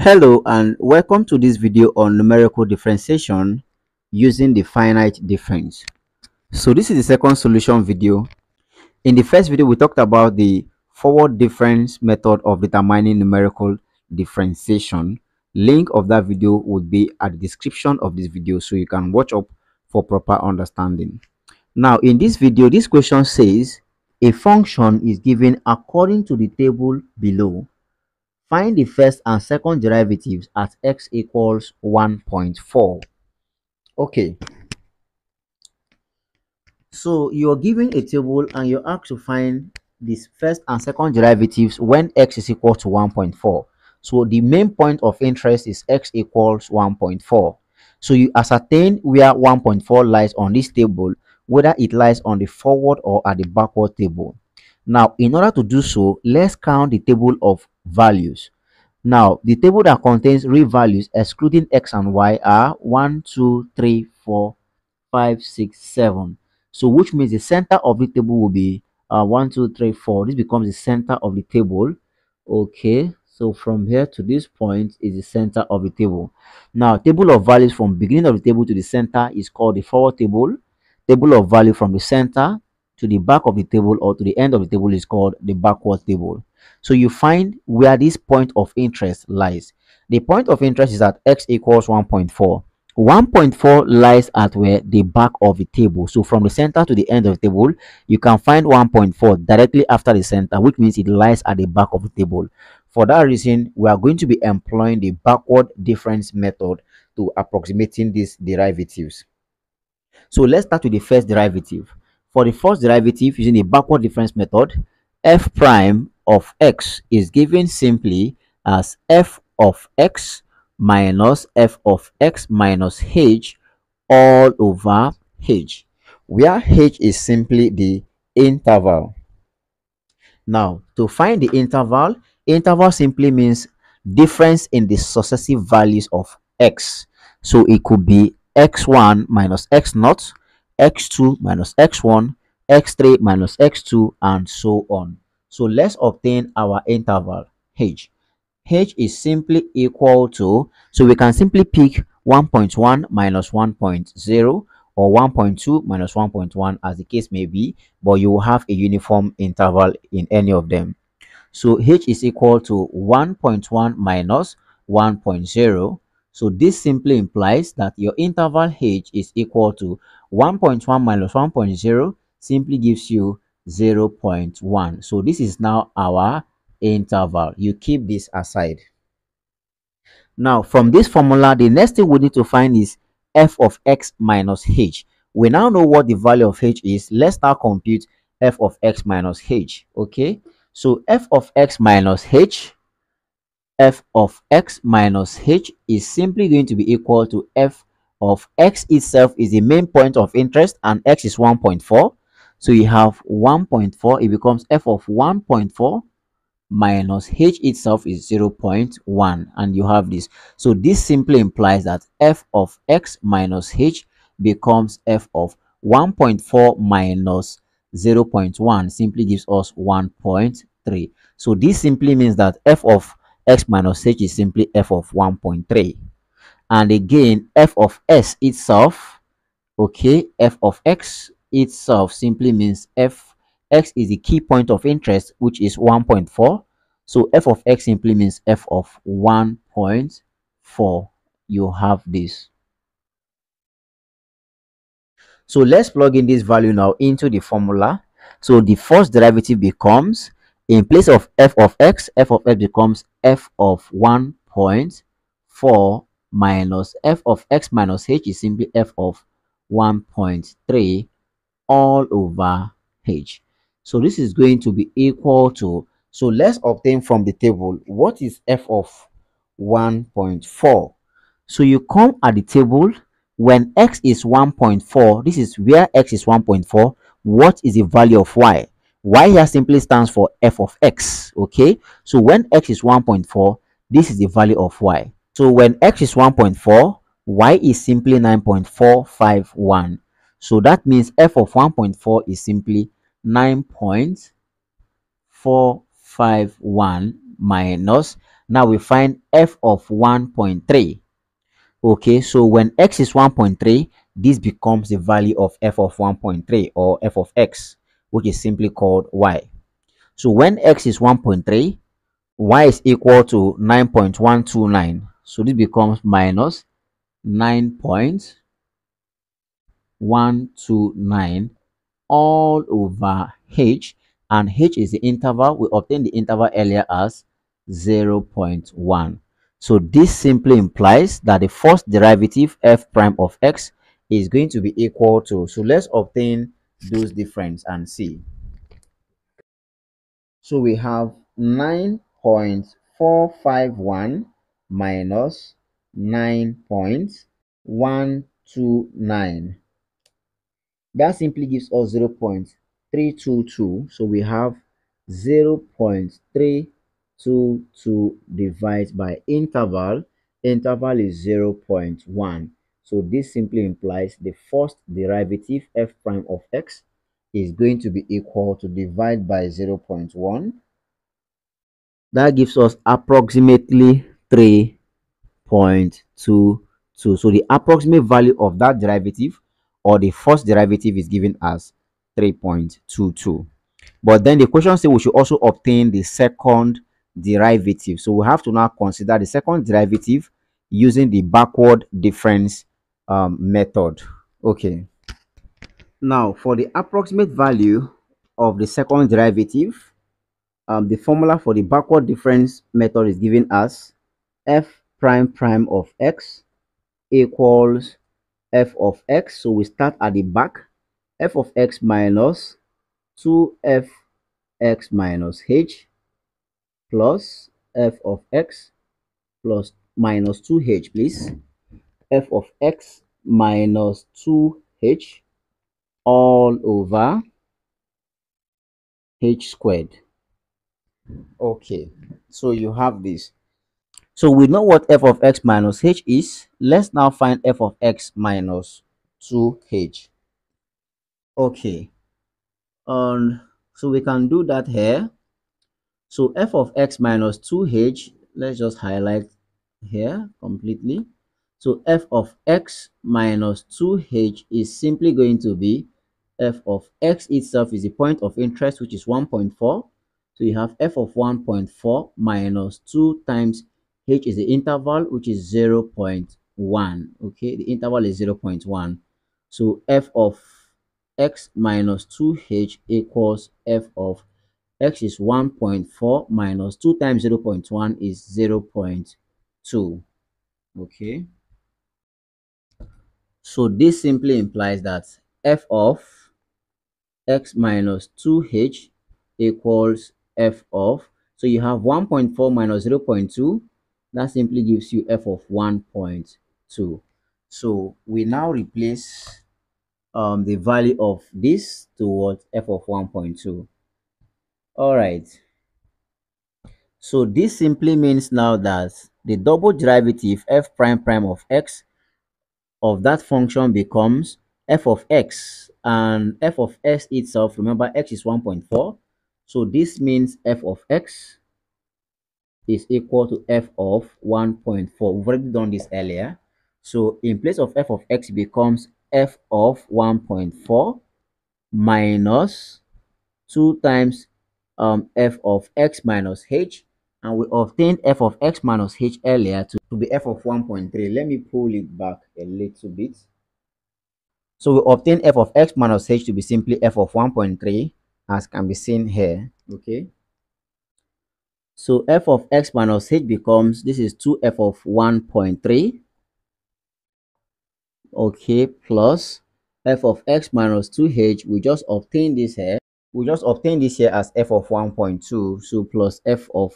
Hello and welcome to this video on numerical differentiation using the finite difference. So this is the second solution video. In the first video, we talked about the forward difference method of determining numerical differentiation. Link of that video would be at the description of this video so you can watch up for proper understanding. Now in this video, this question says a function is given according to the table below. Find the first and second derivatives at x equals 1.4. Okay, so you're given a table and you're asked to find this first and second derivatives when x is equal to 1.4. So the main point of interest is x equals 1.4. So you ascertain where 1.4 lies on this table, whether it lies on the forward or at the backward table. Now, in order to do so, let's count the table of values. Now, the table that contains real values excluding x and y are 1, 2, 3, 4, 5, 6, 7. So, which means the center of the table will be 1, 2, 3, 4. This becomes the center of the table. Okay, so from here to this point is the center of the table. Now, table of values from beginning of the table to the center is called the forward table. Table of value from the center to the back of the table or to the end of the table is called the backward table. So you find where this point of interest lies. The point of interest is at x equals 1.4. 1.4 lies at where the back of the table. So from the center to the end of the table, you can find 1.4 directly after the center, which means it lies at the back of the table. For that reason, we are going to be employing the backward difference method to approximating these derivatives. So let's start with the first derivative. For the first derivative using the backward difference method, f prime of x is given simply as f of x minus f of x minus h all over h, where h is simply the interval. Now, to find the interval, interval simply means difference in the successive values of x. So it could be x1 minus x0, x2 minus x1, x3 minus x2, and so on. So let's obtain our interval h. H is simply equal to, so we can simply pick 1.1 minus 1.0 or 1.2 minus 1.1 as the case may be, but you will have a uniform interval in any of them. So h is equal to 1.1 minus 1.0. So this simply implies that your interval h is equal to 1.1 minus 1.0 simply gives you 0.1. So this is now our interval. You keep this aside. Now, from this formula, the next thing we need to find is f of x minus h. We now know what the value of h is. Let's start compute f of x minus h. Okay, so f of x minus h, f of x minus h is simply going to be equal to f of x itself is the main point of interest and x is 1.4. So you have 1.4, it becomes f of 1.4 minus h itself is 0.1, and you have this. So this simply implies that f of x minus h becomes f of 1.4 minus 0.1 simply gives us 1.3. So this simply means that f of x minus h is simply f of 1.3. And again, f of s itself, okay, f of x itself simply means x is the key point of interest, which is 1.4. So f of x simply means f of 1.4. You have this. So let's plug in this value now into the formula. So the first derivative becomes, in place of f of x becomes f of 1.4 minus f of x minus h is simply f of 1.3 all over h. So this is going to be equal to, so let's obtain from the table what is f of 1.4. So you come at the table when x is 1.4, this is where x is 1.4, what is the value of y? Y here simply stands for f of x, okay? So when x is 1.4, this is the value of y. So when x is 1.4, y is simply 9.451. So that means f of 1.4 is simply 9.451 minus Now we find f of 1.3. Okay, so when x is 1.3, this becomes the value of f of 1.3 or f of x, which is simply called y. So when x is 1.3, y is equal to 9.129. So this becomes minus 9.129 all over h, and h is the interval. We obtained the interval earlier as 0.1. So this simply implies that the first derivative f prime of x is going to be equal to, so let's obtain those difference and see. So we have 9.451 minus 9.129. That simply gives us 0.322. So we have 0.322 divided by interval. Interval is 0.1. So this simply implies the first derivative f prime of x is going to be equal to divide by 0.1. That gives us approximately 3.22. So the approximate value of that derivative or the first derivative is given as 3.22. But then the question says we should also obtain the second derivative. So we have to now consider the second derivative using the backward difference method. Okay. Now for the approximate value of the second derivative, the formula for the backward difference method is given as f prime prime of x equals f of x. So we start at the back, f of x minus 2fx minus h plus f of x plus minus 2h, please. F of x minus 2h all over h squared. Okay, so you have this. So we know what f of x minus h is. Let's now find f of x minus 2h. Okay, so we can do that here. So f of x minus 2h, let's just highlight here completely. So f of x minus 2h is simply going to be f of x itself is the point of interest, which is 1.4. So you have f of 1.4 minus 2 times h is the interval, which is 0.1. Okay, the interval is 0.1. So f of x minus 2h equals f of x is 1.4 minus 2 times 0.1 is 0.2. Okay, so this simply implies that f of x minus 2h equals f of, so you have 1.4 minus 0.2, that simply gives you f of 1.2. So we now replace the value of this towards f of 1.2. All right, so this simply means now that the double derivative f prime prime of x of that function becomes f of x, and f of x itself, remember x is 1.4, so this means f of x is equal to f of 1.4. We've already done this earlier. So in place of f of x becomes f of 1.4 minus 2 times f of x minus h, and we obtained f of x minus h earlier to be f of 1.3. Let me pull it back a little bit. So we obtain f of x minus h to be simply f of 1.3, as can be seen here. Okay, so f of x minus h becomes, this is 2f of 1.3, okay, plus f of x minus 2h. We just obtain this here. We just obtain this here as f of 1.2. So plus f of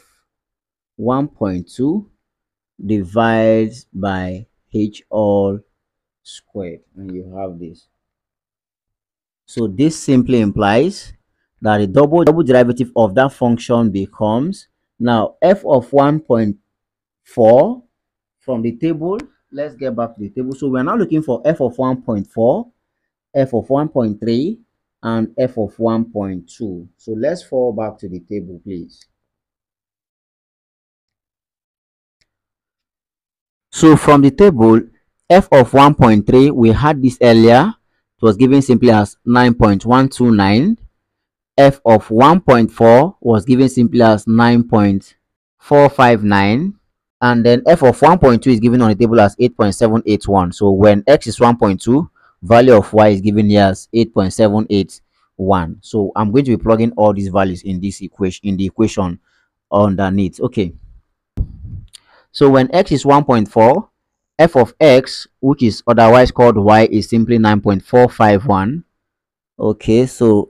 1.2 divides by h all squared, and you have this. So this simply implies that the double derivative of that function becomes, now f of 1.4 from the table. Let's get back to the table. So we're now looking for f of 1.4, f of 1.3, and f of 1.2. So let's fall back to the table, please. So from the table, f of 1.3, we had this earlier. It was given simply as 9.129. F of 1.4 was given simply as 9.459. And then f of 1.2 is given on the table as 8.781. So when x is 1.2, value of y is given here as 8.781. So I'm going to be plugging all these values in this equation, in the equation underneath. Okay. So when x is 1.4, f of x, which is otherwise called y, is simply 9.451. Okay, so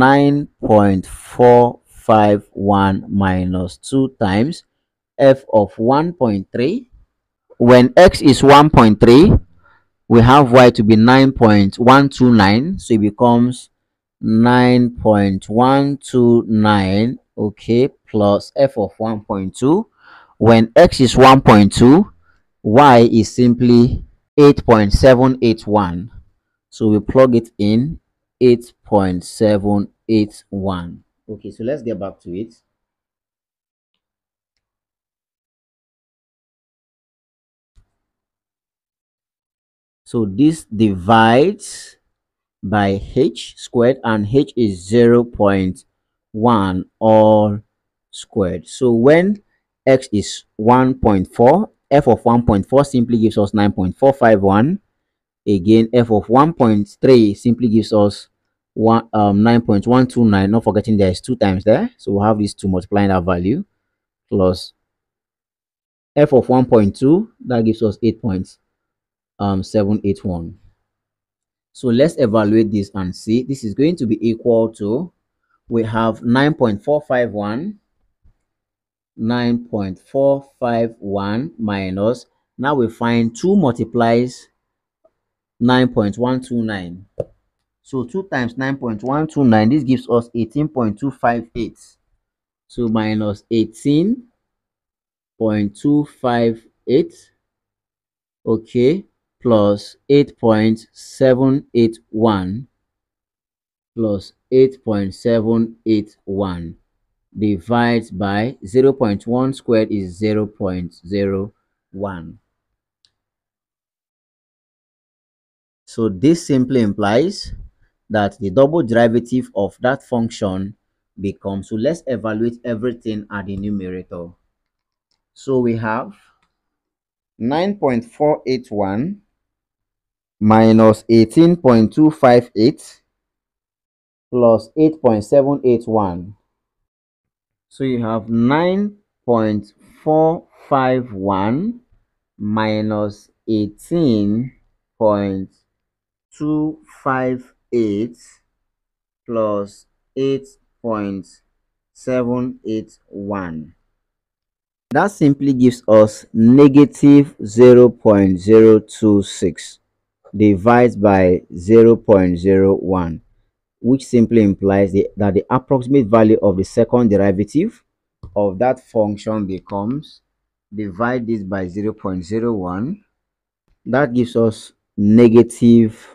9.451 minus 2 times f of 1.3. When x is 1.3, we have y to be 9.129, so it becomes 9.129, okay, plus f of 1.2. When x is 1.2, y is simply 8.781. So we plug it in, 8.781. Okay, so let's get back to it. So this divides by h squared, and h is 0.1 all squared. So when x is 1.4, f of 1.4 simply gives us 9.451. Again, f of 1.3 simply gives us 9.129. Not forgetting there is 2 times there, so we'll have these 2 multiplying that value, plus f of 1.2, that gives us 8.781. So let's evaluate this and see. This is going to be equal to, we have 9.451 minus, now we find 2 multiplies 9.129. So 2 times 9.129, this gives us 18.258. So minus 18.258, okay, plus 8.781 plus 8.781 divides by 0.1 squared is 0.01. So this simply implies that the double derivative of that function becomes, so let's evaluate everything at the numerator. So we have 9.481 minus 18.258 plus 8.781. So you have 9.451 minus 18.258 plus 8.781. That simply gives us negative 0.026 divided by 0.01, which simply implies that the approximate value of the second derivative of that function becomes, divide this by 0.01, that gives us negative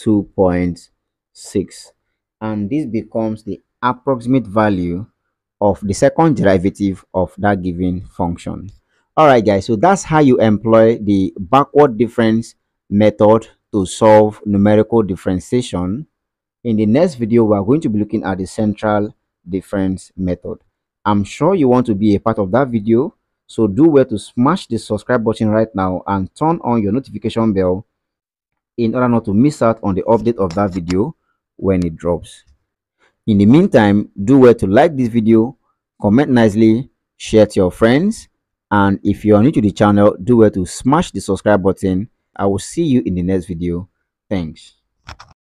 2.6, and this becomes the approximate value of the second derivative of that given function. All right, guys, so that's how you employ the backward difference method to solve numerical differentiation. In the next video, we are going to be looking at the central difference method. I'm sure you want to be a part of that video, so do well to smash the subscribe button right now and turn on your notification bell in order not to miss out on the update of that video when it drops. In the meantime, do well to like this video, comment nicely, share to your friends, and if you are new to the channel, do well to smash the subscribe button. I will see you in the next video. Thanks.